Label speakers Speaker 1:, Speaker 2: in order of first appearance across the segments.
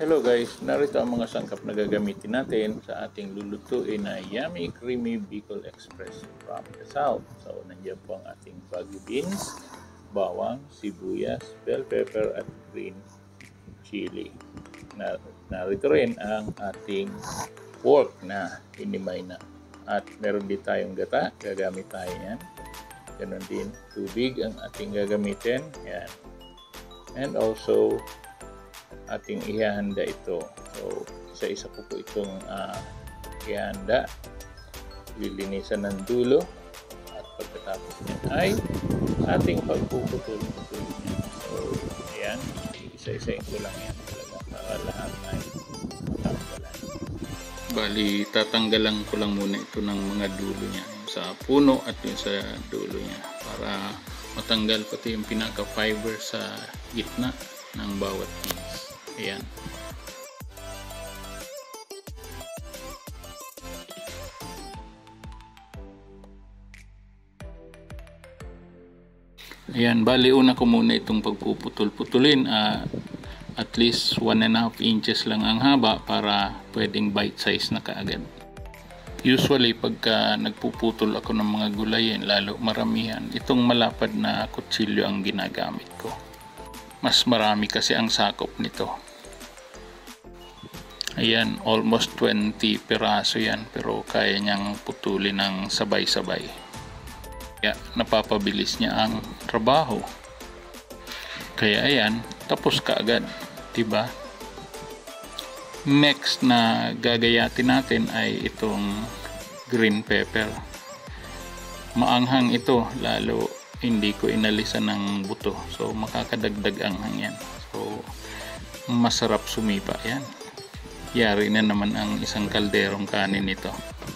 Speaker 1: Hello guys, narito ang mga sangkap na gagamitin natin sa ating lulutuin na Yummy Creamy Bicol Express from the South. So, nandiyan po ang ating bagu beans, bawang, sibuyas, bell pepper at green chili. Narito rin ang ating pork na hinimay na. At meron din tayong gata, gagamit tayo yan. Ganon din, tubig ang ating gagamitin. Yan. And also, ating ihahanda ito. So, isa-isa ko po itong ihahanda. Lilinisan ng dulo. At pagkatapos niya ay ating pagpuputol-putol niya. So, ayan. Isa-isain ko lang yan talaga para lahat ay matanggalan. Bali, tatanggalan ko lang muna ito ng mga dulo niya. Sa puno at yung sa dulo niya. Para matanggal pati yung pinaka-fiber sa gitna ng bawat piece. Ayan. Ayan, bali una ko muna itong pagpuputol-putulin. At least 1.5 inches lang ang haba para pwedeng bite size na kaagad. Usually pagka nagpuputol ako ng mga gulayin, lalo maramihan, itong malapad na kutsilyo ang ginagamit ko. Mas marami kasi ang sakop nito. Ayan, almost 20 piraso yan, pero kaya niyang putulin ng sabay-sabay. Kaya napapabilis niya ang trabaho. Kaya ayan, tapos kaagad, diba? Next na gagayatin natin ay itong green pepper. Maanghang ito, lalo hindi ko inalisan ng buto, so makakadagdag anghang yan. So masarap sumipa yan. Yari na naman ang isang kalderong kanin nito.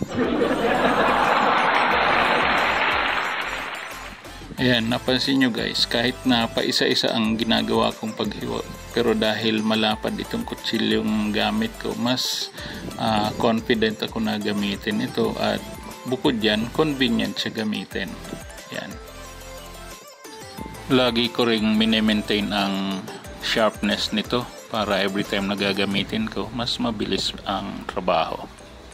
Speaker 1: Ayan, napansin nyo guys, kahit na paisa-isa ang ginagawa kong paghiwa, pero dahil malapad itong kutsilyong gamit ko, mas confident ako na gamitin ito, at bukod yan, convenient siya gamitin. Yan. Lagi ko ring mini-maintain ang sharpness nito para every time na gagamitin ko, mas mabilis ang trabaho.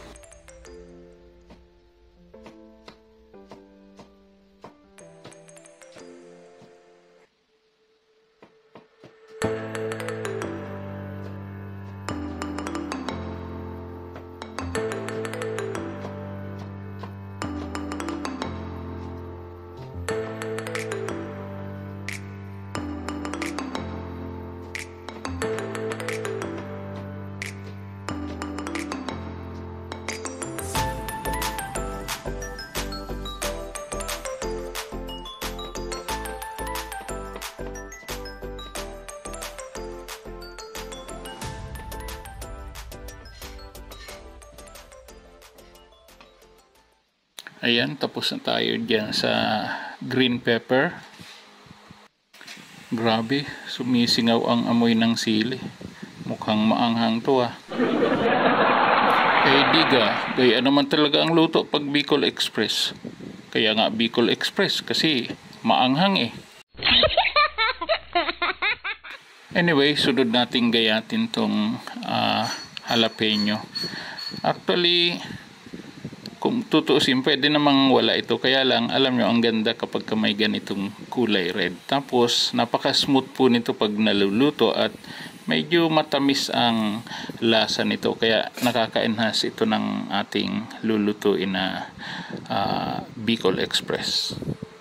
Speaker 1: Ayan, tapos na tayo dyan sa green pepper. Grabe, sumisingaw ang amoy ng sili. Mukhang maanghang to Eh diga, gaya naman talaga ang luto pag Bicol Express. Kaya nga Bicol Express kasi maanghang eh. Anyway, sunod nating gayatin tong jalapeno. Actually, kung tutuusin, pwede namang wala ito. Kaya lang, alam nyo, ang ganda kapag may ganitong kulay red. Tapos, napaka-smooth po nito pag naluluto at medyo matamis ang lasa nito. Kaya nakaka-enhance ito ng ating lulutuin na Bicol Express.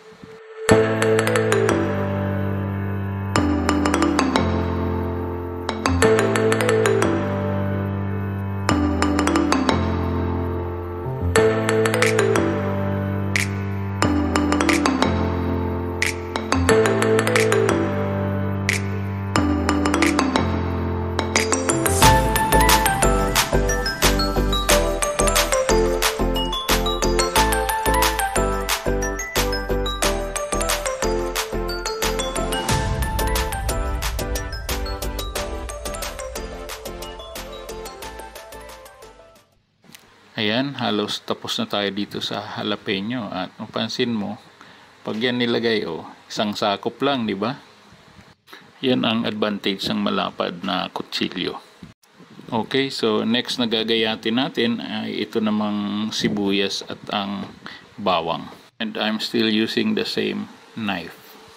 Speaker 1: Ayan, halos tapos na tayo dito sa jalapeno. At mapansin mo, pag yan nilagay, isang sakop lang, di ba? Yan ang advantage ng malapad na kutsilyo. Okay, so next na gagayatin natin ay ito namang sibuyas at ang bawang. And I'm still using the same knife.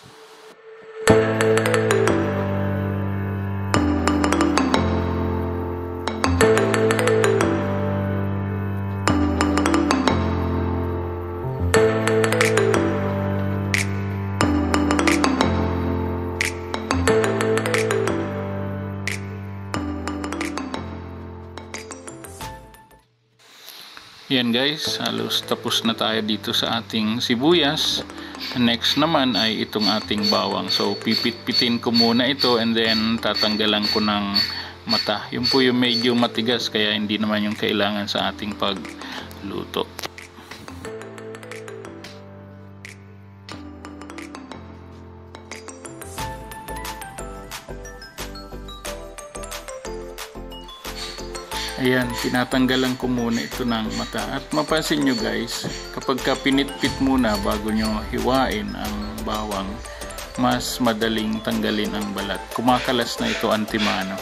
Speaker 1: Yan guys, halos tapos na tayo dito sa ating sibuyas. Next naman ay itong ating bawang. So pipit-pitin ko muna ito and then tatanggalan ko ng mata. Yun po yung medyo matigas kaya hindi naman yung kailangan sa ating pagluto. Ayan, tinatanggalan ko muna ito ng mata. At mapansin nyo guys, kapag ka pinitpit muna bago nyo hiwain ang bawang, mas madaling tanggalin ang balat. Kumakalas na ito antimano.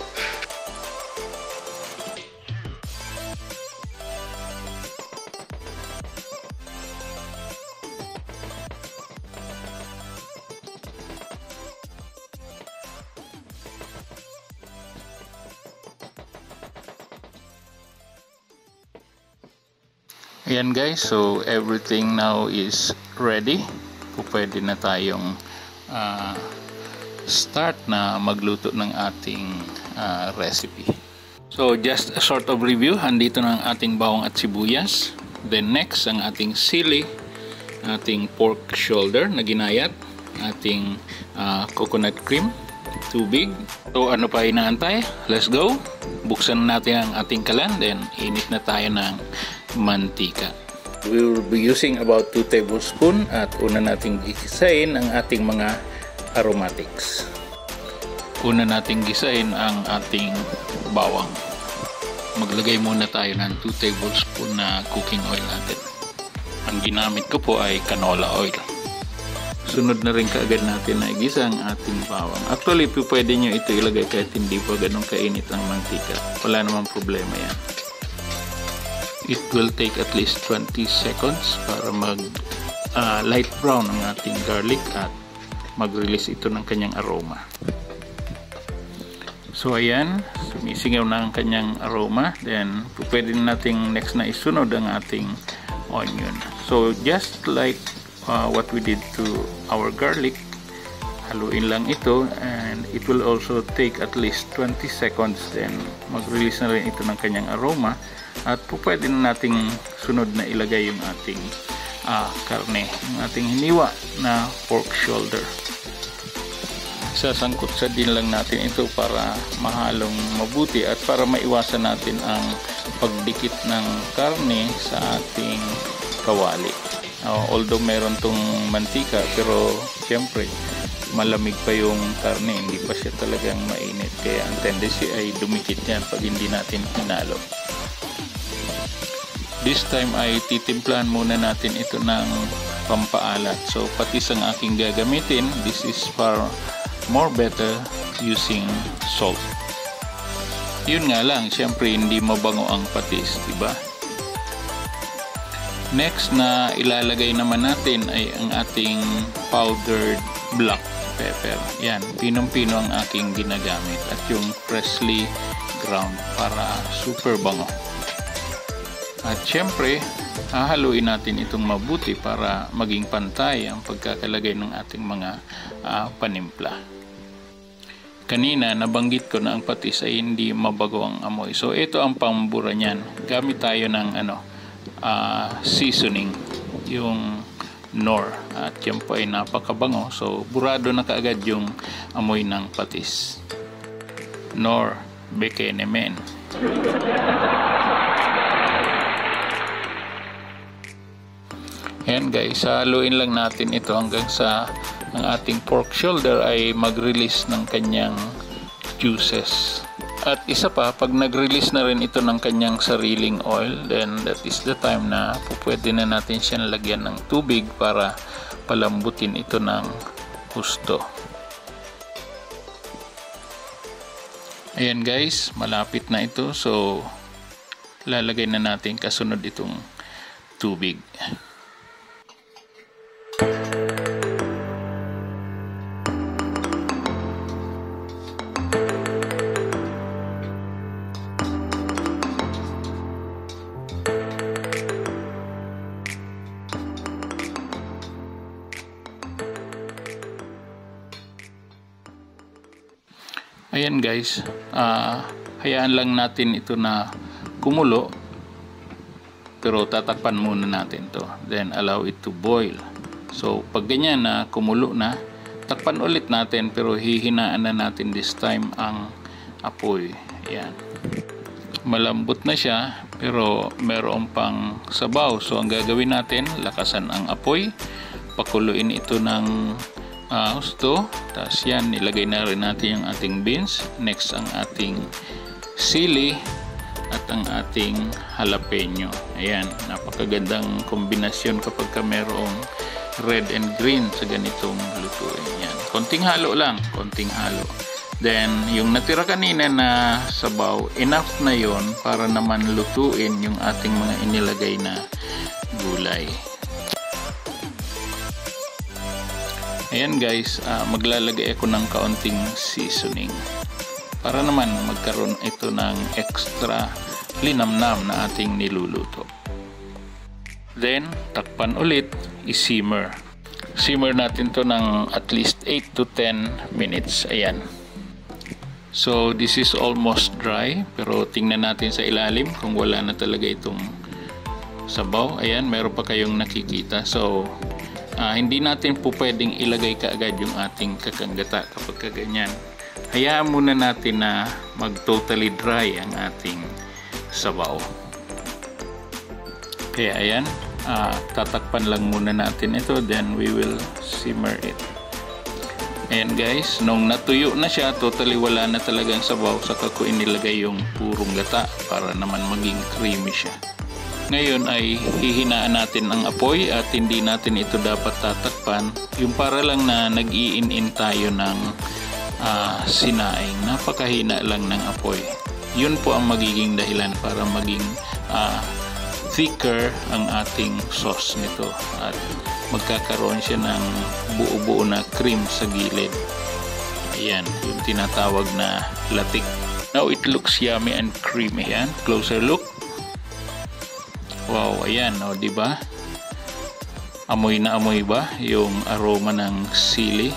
Speaker 1: Ayan guys, so everything now is ready. Pwede na tayong start na magluto ng ating recipe. So just a sort of review, andito na ang ating bawang at sibuyas. Then next, ang ating sili, ating pork shoulder na ginayat, ating coconut cream, tubig. So ano pa inaantay? Let's go! Buksan natin ang ating kalan, then init na tayo ng mantika. We will be using about 2 tablespoons at una nating gisain ang ating mga aromatics. Una nating gisain ang ating bawang. Maglagay muna tayo ng 2 tablespoons na cooking oil natin. Ang ginamit ko po ay canola oil. Sunod na rin kaagad natin na igisa ang ating bawang. Actually, pwede nyo ito ilagay kahit hindi pa ganun kainit ang mantika. Wala namang problema yan. It will take at least 20 seconds para mag light brown ang ating garlic at mag-release ito ng kanyang aroma. So ayan, sumisingaw na ang kanyang aroma. Then pwede nating next na isunod ang ating onion. So just like what we did to our garlic, haluin lang ito and it will also take at least 20 seconds. Then mag-release na rin ito ng kanyang aroma. At po pwede na nating sunod na ilagay yung ating karne, yung ating hiniwa na pork shoulder. Sasangkot sa din lang natin ito para mahalong mabuti at para maiwasan natin ang pagdikit ng karne sa ating kawali. Although meron tong mantika, pero siyempre malamig pa yung karne, hindi pa siya talagang mainit, kaya ang tendency ay dumikit yan pag hindi natin hinalo. This time ay titimplahan muna natin ito ng pampaalat. So patis ang aking gagamitin. This is far more better using salt. Yun nga lang, syempre hindi mabango ang patis, diba? Next na ilalagay naman natin ay ang ating powdered black pepper. Yan, pinong-pino ang aking ginagamit at yung freshly ground para super bango. At syempre, hahaluin natin itong mabuti para maging pantay ang pagkakalagay ng ating mga panimpla. Kanina, nabanggit ko na ang patis ay hindi mabago ang amoy. So, ito ang pambura niyan. Gamit tayo ng seasoning, yung Knorr. At yan po ay napakabango. So, burado na kaagad yung amoy ng patis. Knorr Bekenemen. Ayan guys, haluin lang natin ito hanggang sa ang ating pork shoulder ay mag-release ng kanyang juices. At isa pa, pag nag-release na rin ito ng kanyang sariling oil, then that is the time na pwede na natin siyang lagyan ng tubig para palambutin ito ng husto. Ayan guys, malapit na ito. So, lalagay na natin kasunod itong tubig. Ayan guys, hayaan lang natin ito na kumulo, pero tatakpan muna natin to, then allow it to boil. So pag ganyan na kumulo na, takpan ulit natin, pero hihinaan na natin this time ang apoy. Ayan, malambot na siya pero meron pang sabaw. So ang gagawin natin, lakasan ang apoy, pakuluin ito ng gusto. Tapos yan, ilagay na rin natin yung ating beans. Next ang ating sili at ang ating jalapeno. Ayan, napakagandang kombinasyon kapag ka merong red and green sa ganitong lutuin. Yan, konting halo lang, konting halo. Then yung natira kanina na sabaw, enough na yon para naman lutuin yung ating mga inilagay na gulay. Ayan guys, maglalagay ako ng kaunting seasoning para naman magkaroon ito ng extra linamnam na ating niluluto. Then, takpan ulit, i-simmer. Simmer natin to ng at least 8 to 10 minutes. Ayan. So, this is almost dry, pero tingnan natin sa ilalim kung wala na talaga itong sabaw. Ayan, meron pa kayong nakikita. So, hindi natin po pwedeng ilagay kaagad yung ating kakanggata kapag kaganyan. Hayaan muna natin na mag totally dry ang ating sabaw. Kaya ayan, tatakpan lang muna natin ito, then we will simmer it. Ayan guys, nung natuyo na siya, totally wala na talagang sabaw, saka ko inilagay yung purong gata para naman maging creamy siya. Ngayon ay hihinaan natin ang apoy at hindi natin ito dapat tatakpan. Yung para lang na nag-iin-in tayo ng sinaing. Napakahina lang ng apoy. Yun po ang magiging dahilan para maging thicker ang ating sauce nito. At magkakaroon siya ng buo-buo na cream sa gilid. Ayan, yung tinatawag na latik. Now it looks yummy and creamy. Ayan, closer look. Wow, ayan, o, diba? Amoy na amoy ba yung aroma ng sili?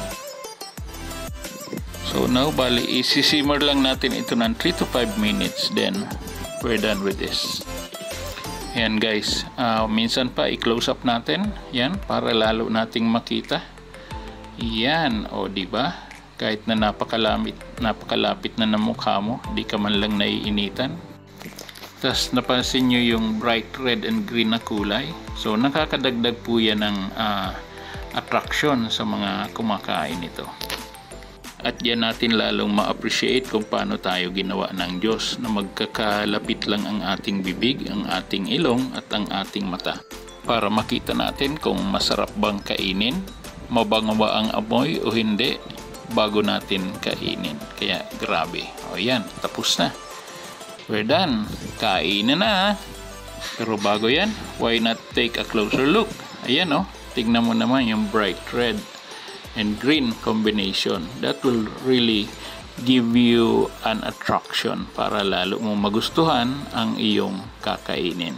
Speaker 1: So now, bali, isi-simmer lang natin ito ng 3 to 5 minutes, then we're done with this. Ayan guys, minsan pa i-close up natin, yan, para lalo nating makita. Yan, o, diba? Kahit na napakalapit na ng mukha mo, di ka man lang naiinitan. Tapos napansin nyo yung bright red and green na kulay. So nakakadagdag po yan ng attraction sa mga kumakain ito. At yan natin lalong ma-appreciate kung paano tayo ginawa ng Diyos na magkakalapit lang ang ating bibig, ang ating ilong at ang ating mata. Para makita natin kung masarap bang kainin, mabango ba ang amoy o hindi bago natin kainin. Kaya grabe. O yan, tapos na. We're done. Kain na. Pero bago yan, why not take a closer look? Ayan o. Tignan mo naman yung bright red and green combination. That will really give you an attraction para lalo mo magustuhan ang iyong kakainin.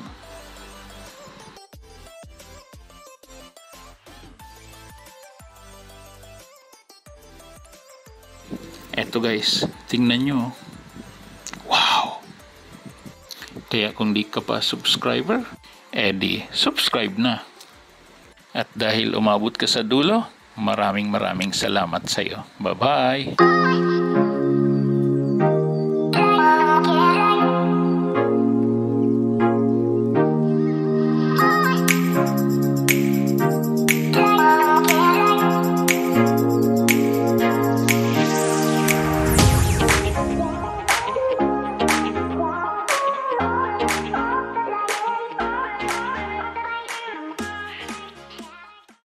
Speaker 1: Eto guys, tingnan nyo. Wow! Kaya kung di ka pa subscriber, edi subscribe na. At dahil umabot ka sa dulo, maraming salamat sa iyo. Bye-bye!